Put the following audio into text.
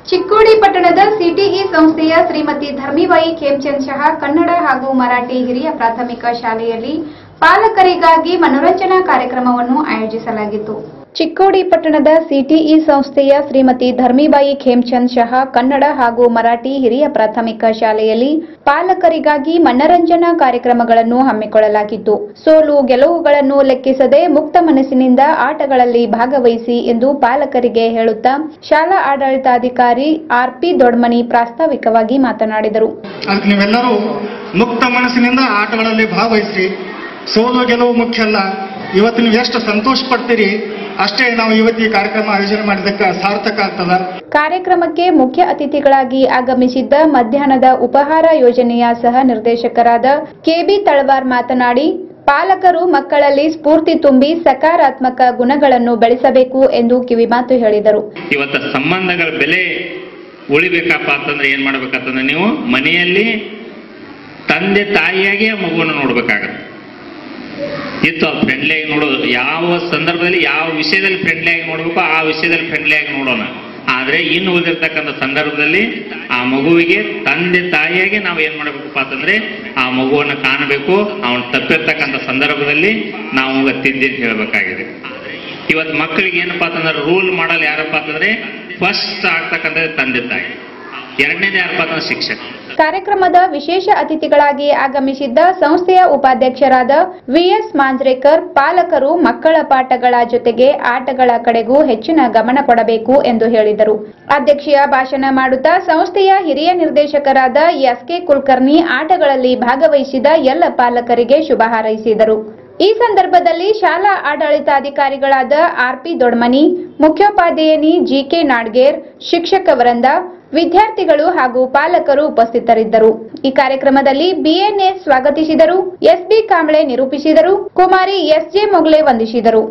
ಚಿಕ್ಕೋಡಿ ಪಟ್ಟಣದ ಸಿಟಿಇ ಸಂಸ್ಥೆಯ ಶ್ರೀಮತಿ ಧರ್ಮಿಬಾಯಿ ಖೇಮಚಂದ್ ಶಹಾ ಕನ್ನಡ ಹಾಗೂ ಮರಾಠಿ ಹಿರಿಯ ಪ್ರಾಥಮಿಕ ಶಾಲೆಯಲ್ಲಿ ಪಾಲಕರಿಗಾಗಿ ಮನೋರಂಜನಾ ಕಾರ್ಯಕ್ರಮವನ್ನು ಆಯೋಜಿಸಲಾಗಿತ್ತು. ಚಿಕ್ಕೋಡಿ ಪಟ್ಟಣದ ಸಿಟಿಇ ಸಂಸ್ಥೆಯ ಶ್ರೀಮತಿ ಧರ್ಮಿಬಾಯಿ ಖೇಮಚಂದ್ ಶಹಾ ಕನ್ನಡ ಹಾಗೂ ಮರಾಠಿ ಹಿರಿಯ ಪ್ರಾಥಮಿಕ ಶಾಲೆಯಲ್ಲಿ ಪಾಲಕರಿಗಾಗಿ ಮನರಂಜನಾ ಕಾರ್ಯಕ್ರಮಗಳನ್ನು ಹಮ್ಮಿಕೊಳ್ಳಲಾಗಿತ್ತು. ಸೋಲು ಗೆಲುವುಗಳನ್ನು ಲೆಕ್ಕಿಸದೆ ಮುಕ್ತ ಮನಸ್ಸಿನಿಂದ ಆಟಗಳಲ್ಲಿ ಭಾಗವಹಿಸಿ ಎಂದು ಪಾಲಕರಿಗೆ ಹೇಳುತ್ತಾ ಶಾಲಾ ಆಡಳಿತಾಧಿಕಾರಿ ಆರ್.ಪಿ. ದೊಡ್ಮನಿ ಪ್ರಾಸ್ತಾವಿಕವಾಗಿ ಮಾತನಾಡಿದರು. ನೀವೆಲ್ಲರೂ ಮುಕ್ತ ಮನಸ್ಸಿನಿಂದ ಆಟಗಳಲ್ಲಿ ಭಾಗವಹಿಸಿ, ಸೋಲು ಗೆಲುವು ಮುಖ್ಯ ಅಲ್ಲ. ಇವತ್ತು ನೀವು ಎಷ್ಟು ಸಂತೋಷ ಪಡ್ತೀರಿ ಅಷ್ಟೇ ನಾವು ಇವತ್ತು ಈ ಕಾರ್ಯಕ್ರಮ ಆಯೋಜನೆ ಮಾಡಿದ್ದಕ್ಕೆ ಸಾರ್ಥಕ ಆಗ್ತದ. ಕಾರ್ಯಕ್ರಮಕ್ಕೆ ಮುಖ್ಯ ಅತಿಥಿಗಳಾಗಿ ಆಗಮಿಸಿದ್ದ ಮಧ್ಯಾಹ್ನದ ಉಪಹಾರ ಯೋಜನೆಯ ಸಹ ನಿರ್ದೇಶಕರಾದ ಕೆ.ಬಿ. ತಳವಾರ್ ಮಾತನಾಡಿ, ಪಾಲಕರು ಮಕ್ಕಳಲ್ಲಿ ಸ್ಫೂರ್ತಿ ತುಂಬಿ ಸಕಾರಾತ್ಮಕ ಗುಣಗಳನ್ನು ಬೆಳೆಸಬೇಕು ಎಂದು ಕಿವಿಮಾತು ಹೇಳಿದರು. ಇವತ್ತು ಸಂಬಂಧಗಳ ಬೆಲೆ ಉಳಿಬೇಕಪ್ಪ ಅಂತಂದ್ರೆ ಏನ್ ಮಾಡ್ಬೇಕಂತಂದ್ರೆ ನೀವು ಮನೆಯಲ್ಲಿ ತಂದೆ ತಾಯಿಯಾಗಿ ಆ ಮಗುವನ್ನು ನೋಡ್ಬೇಕಾಗತ್ತೆ. ಇತ್ತು ಫ್ರೆಂಡ್ಲಿ ಆಗಿ ನೋಡೋದು, ಯಾವ ಸಂದರ್ಭದಲ್ಲಿ ಯಾವ ವಿಷಯದಲ್ಲಿ ಫ್ರೆಂಡ್ಲಿ ಆಗಿ ನೋಡ್ಬೇಕು ಆ ವಿಷಯದಲ್ಲಿ ಫ್ರೆಂಡ್ಲಿ ಆಗಿ ನೋಡೋಣ. ಆದ್ರೆ ಇನ್ನು ಉಳಿದಿರ್ತಕ್ಕಂಥ ಸಂದರ್ಭದಲ್ಲಿ ಆ ಮಗುವಿಗೆ ತಂದೆ ತಾಯಿಯಾಗಿ ನಾವು ಏನ್ ಮಾಡ್ಬೇಕಪ್ಪ ಅಂತಂದ್ರೆ ಆ ಮಗುವನ್ನು ಕಾಣಬೇಕು. ಅವನು ತಪ್ಪಿರ್ತಕ್ಕಂಥ ಸಂದರ್ಭದಲ್ಲಿ ನಾವು ತಿದ್ದಿ ಹೇಳ್ಬೇಕಾಗಿದೆ. ಇವತ್ತು ಮಕ್ಕಳಿಗೆ ಏನಪ್ಪಾ ಅಂತಂದ್ರೆ ರೂಲ್ ಮಾಡಲ್ ಯಾರಪ್ಪ ಅಂತಂದ್ರೆ ಫಸ್ಟ್ ಆಗ್ತಕ್ಕಂಥ ತಂದೆ ತಾಯಿ, ಎರಡನೇದು ಯಾರಪ್ಪ ಅಂತಂದ್ರೆ ಶಿಕ್ಷಕ. ಕಾರ್ಯಕ್ರಮದ ವಿಶೇಷ ಅತಿಥಿಗಳಾಗಿ ಆಗಮಿಸಿದ್ದ ಸಂಸ್ಥೆಯ ಉಪಾಧ್ಯಕ್ಷರಾದ ವಿ.ಎಸ್. ಮಾಂಜ್ರೇಕರ್ ಪಾಲಕರು ಮಕ್ಕಳ ಪಾಠಗಳ ಜೊತೆಗೆ ಆಟಗಳ ಕಡೆಗೂ ಹೆಚ್ಚಿನ ಗಮನ ಕೊಡಬೇಕು ಎಂದು ಹೇಳಿದರು. ಅಧ್ಯಕ್ಷೀಯ ಭಾಷಣ ಮಾಡುತ್ತಾ ಸಂಸ್ಥೆಯ ಹಿರಿಯ ನಿರ್ದೇಶಕರಾದ ಎಸ್.ಕೆ. ಕುಲಕರ್ಣಿ ಆಟಗಳಲ್ಲಿ ಭಾಗವಹಿಸಿದ ಎಲ್ಲ ಪಾಲಕರಿಗೆ ಶುಭ ಹಾರೈಸಿದರು. ಈ ಸಂದರ್ಭದಲ್ಲಿ ಶಾಲಾ ಆಡಳಿತಾಧಿಕಾರಿಗಳಾದ ಆರ್.ಪಿ. ದೊಡ್ಮನಿ, ಮುಖ್ಯೋಪಾಧ್ಯಾಯಿನಿ ಜಿ.ಕೆ. ನಾಡ್ಗೇರ್, ಶಿಕ್ಷಕ ವೃಂದ, ವಿದ್ಯಾರ್ಥಿಗಳು ಹಾಗೂ ಪಾಲಕರು ಉಪಸ್ಥಿತರಿದ್ದರು. ಈ ಕಾರ್ಯಕ್ರಮದಲ್ಲಿ ಬಿಎನ್ಎ ಸ್ವಾಗತಿಸಿದರು, ಎಸ್.ಬಿ. ಕಾಂಬ್ಳೆ ನಿರೂಪಿಸಿದರು, ಕುಮಾರಿ ಎಸ್.ಜೆ. ಮೊಗ್ಲೆ ವಂದಿಸಿದರು.